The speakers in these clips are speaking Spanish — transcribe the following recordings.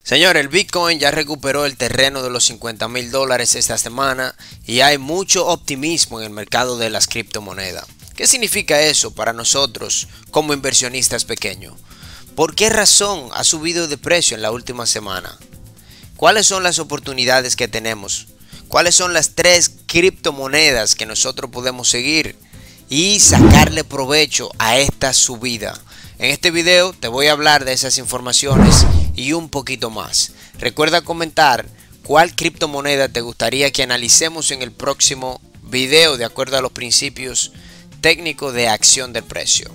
Señor, el Bitcoin ya recuperó el terreno de los $50,000 esta semana y hay mucho optimismo en el mercado de las criptomonedas. ¿Qué significa eso para nosotros como inversionistas pequeños? ¿Por qué razón ha subido de precio en la última semana? ¿Cuáles son las oportunidades que tenemos? ¿Cuáles son las tres criptomonedas que nosotros podemos seguir y sacarle provecho a esta subida? En este video te voy a hablar de esas informaciones y un poquito más. Recuerda comentar cuál criptomoneda te gustaría que analicemos en el próximo video de acuerdo a los principios técnicos de acción del precio.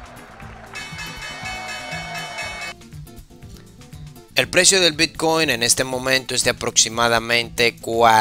El precio del Bitcoin en este momento es de aproximadamente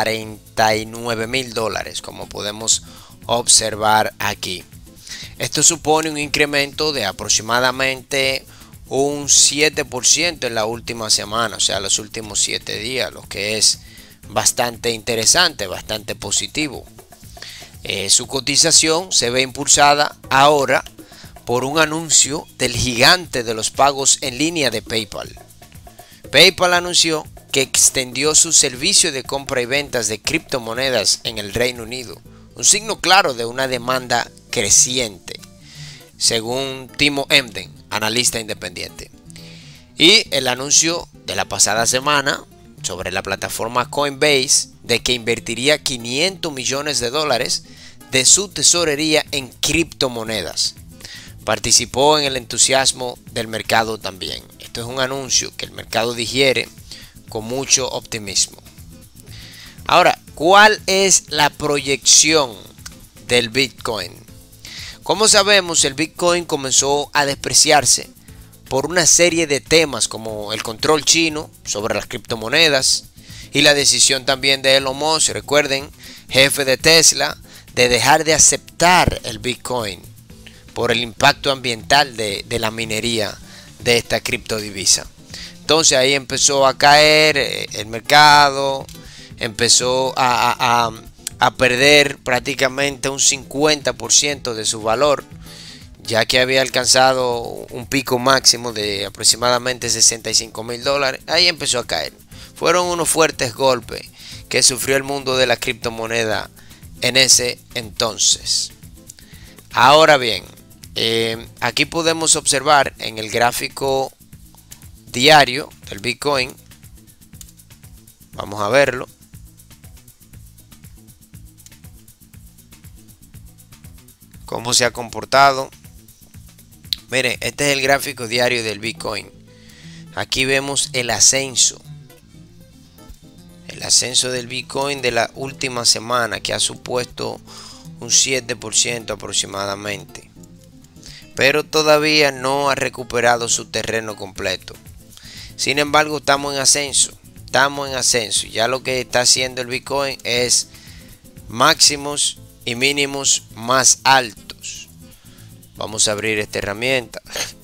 $49,000, como podemos observar aquí. Esto supone un incremento de aproximadamente un 7% en la última semana, o sea, los últimos 7 días, lo que es bastante interesante, bastante positivo. Su cotización se ve impulsada ahora por un anuncio del gigante de los pagos en línea de PayPal. PayPal anunció que extendió su servicio de compra y ventas de criptomonedas en el Reino Unido, un signo claro de una demanda creciente, según Timo Emden, analista independiente. Y el anuncio de la pasada semana sobre la plataforma Coinbase de que invertiría $500 millones de su tesorería en criptomonedas. Participó en el entusiasmo del mercado también. Esto es un anuncio que el mercado digiere con mucho optimismo. Ahora, ¿cuál es la proyección del Bitcoin? Como sabemos, el Bitcoin comenzó a despreciarse por una serie de temas como el control chino sobre las criptomonedas y la decisión también de Elon Musk, recuerden, jefe de Tesla, de dejar de aceptar el Bitcoin por el impacto ambiental de la minería de esta criptodivisa. Entonces ahí empezó a caer el mercado, empezó a perder prácticamente un 50% de su valor, ya que había alcanzado un pico máximo de aproximadamente $65,000. Ahí empezó a caer. Fueron unos fuertes golpes que sufrió el mundo de la criptomoneda en ese entonces. Ahora bien, aquí podemos observar en el gráfico diario del Bitcoin. Vamos a verlo. Cómo se ha comportado. Miren, este es el gráfico diario del Bitcoin. Aquí vemos el ascenso del Bitcoin de la última semana, que ha supuesto un 7% aproximadamente, pero todavía no ha recuperado su terreno completo. Sin embargo, estamos en ascenso. Ya lo que está haciendo el Bitcoin es máximos y mínimos más altos. Vamos a abrir esta herramienta.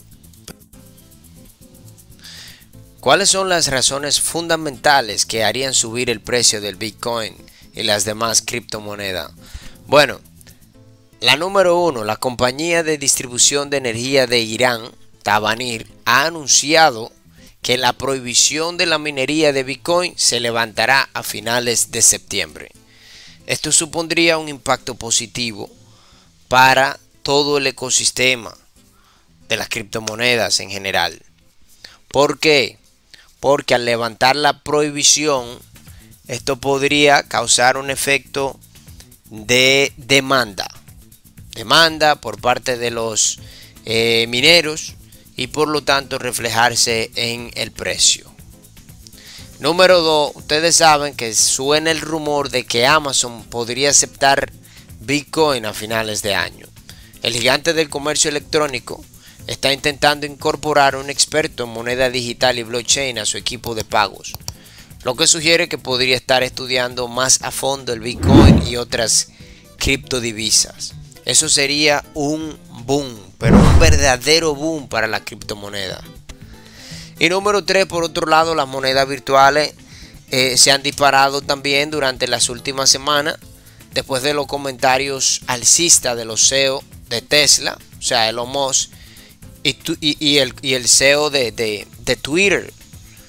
¿Cuáles son las razones fundamentales que harían subir el precio del Bitcoin y las demás criptomonedas? Bueno, la número uno, la compañía de distribución de energía de Irán, Tabanir, ha anunciado que la prohibición de la minería de Bitcoin se levantará a finales de septiembre. Esto supondría un impacto positivo para todo el ecosistema de las criptomonedas en general. ¿Por qué? Porque al levantar la prohibición, esto podría causar un efecto de demanda por parte de los mineros y por lo tanto reflejarse en el precio. Número 2, ustedes saben que suena el rumor de que Amazon podría aceptar Bitcoin a finales de año. El gigante del comercio electrónico está intentando incorporar un experto en moneda digital y blockchain a su equipo de pagos, lo que sugiere que podría estar estudiando más a fondo el Bitcoin y otras criptodivisas. Eso sería un boom, pero un verdadero boom para la criptomoneda. Y número 3, por otro lado, las monedas virtuales se han disparado también durante las últimas semanas, después de los comentarios alcistas de los CEO de Tesla, o sea, Elon Musk, y el CEO de Twitter,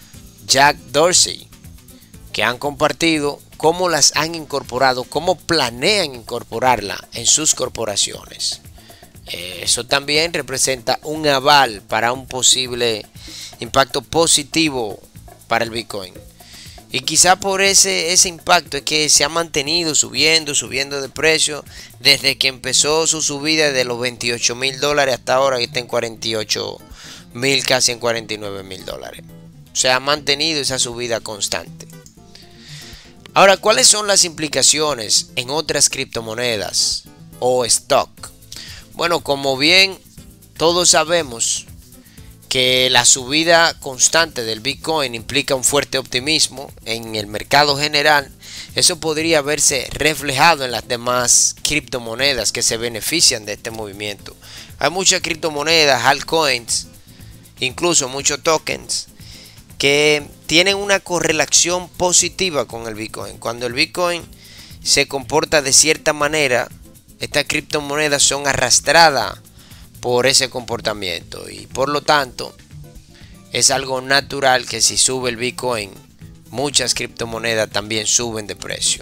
Jack Dorsey, que han compartido cómo las han incorporado, cómo planean incorporarla en sus corporaciones. Eso también representa un aval para un posible impacto positivo para el Bitcoin. Y quizá por ese impacto es que se ha mantenido subiendo de precio desde que empezó su subida de los $28,000 hasta ahora, que está en 48,000, casi en $49,000. Se ha mantenido esa subida constante. Ahora, ¿cuáles son las implicaciones en otras criptomonedas o stock? Bueno, como bien todos sabemos que la subida constante del Bitcoin implica un fuerte optimismo en el mercado general, eso podría verse reflejado en las demás criptomonedas que se benefician de este movimiento. Hay muchas criptomonedas, altcoins, incluso muchos tokens que tienen una correlación positiva con el Bitcoin. Cuando el Bitcoin se comporta de cierta manera, estas criptomonedas son arrastradas por ese comportamiento y por lo tanto es algo natural que si sube el Bitcoin, muchas criptomonedas también suben de precio.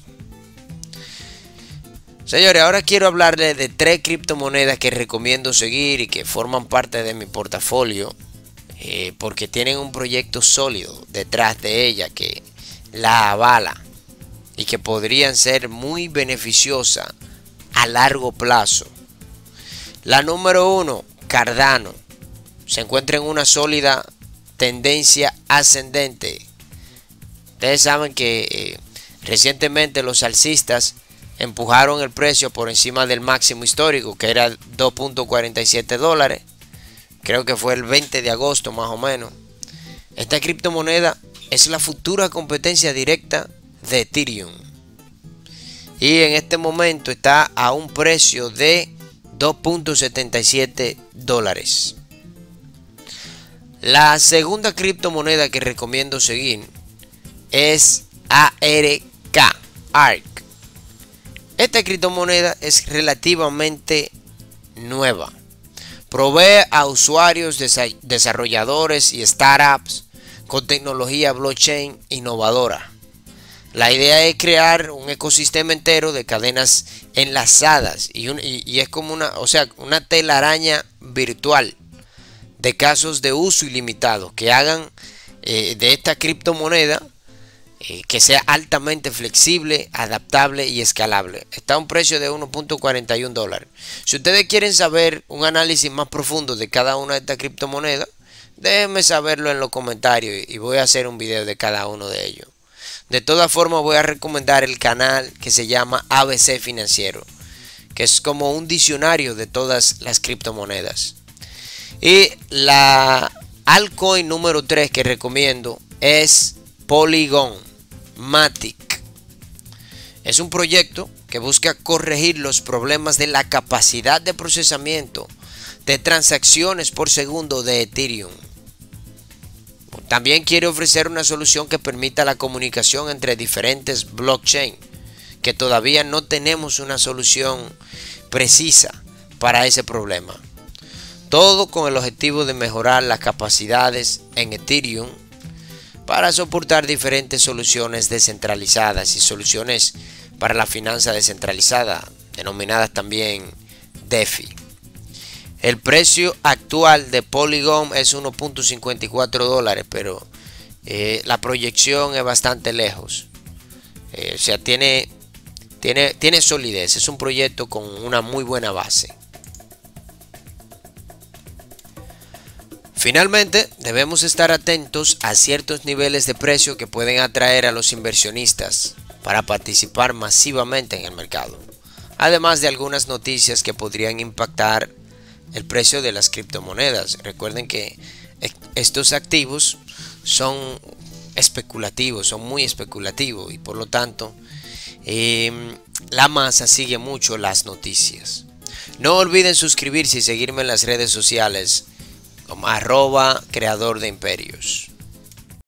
Señores, ahora quiero hablarles de 3 criptomonedas que recomiendo seguir y que forman parte de mi portafolio, porque tienen un proyecto sólido detrás de ella que la avala y que podrían ser muy beneficiosas a largo plazo. La número 1, Cardano, se encuentra en una sólida tendencia ascendente. Ustedes saben que recientemente los alcistas empujaron el precio por encima del máximo histórico, que era $2.47. Creo que fue el 20 de agosto más o menos. Esta criptomoneda es la futura competencia directa de Ethereum. Y en este momento está a un precio de $2.77. La segunda criptomoneda que recomiendo seguir es ARK. Esta criptomoneda es relativamente nueva. Provee a usuarios, desarrolladores y startups con tecnología blockchain innovadora. La idea es crear un ecosistema entero de cadenas enlazadas y es como una telaraña virtual de casos de uso ilimitado que hagan de esta criptomoneda que sea altamente flexible, adaptable y escalable. Está a un precio de $1.41. Si ustedes quieren saber un análisis más profundo de cada una de estas criptomonedas, déjenme saberlo en los comentarios y voy a hacer un video de cada uno de ellos. De todas formas, voy a recomendar el canal que se llama ABC Financiero, que es como un diccionario de todas las criptomonedas. Y la altcoin número 3 que recomiendo es Polygon Matic. Es un proyecto que busca corregir los problemas de la capacidad de procesamiento de transacciones por segundo de Ethereum. También quiere ofrecer una solución que permita la comunicación entre diferentes blockchain, que todavía no tenemos una solución precisa para ese problema. Todo con el objetivo de mejorar las capacidades en Ethereum para soportar diferentes soluciones descentralizadas y soluciones para la finanza descentralizada, denominadas también DeFi. El precio actual de Polygon es $1.54, pero la proyección es bastante lejos. O sea, tiene solidez. Es un proyecto con una muy buena base. Finalmente, debemos estar atentos a ciertos niveles de precio que pueden atraer a los inversionistas para participar masivamente en el mercado, además de algunas noticias que podrían impactar el precio de las criptomonedas. Recuerden que estos activos son especulativos, son muy especulativos y por lo tanto la masa sigue mucho las noticias. No olviden suscribirse y seguirme en las redes sociales como @creador de imperios.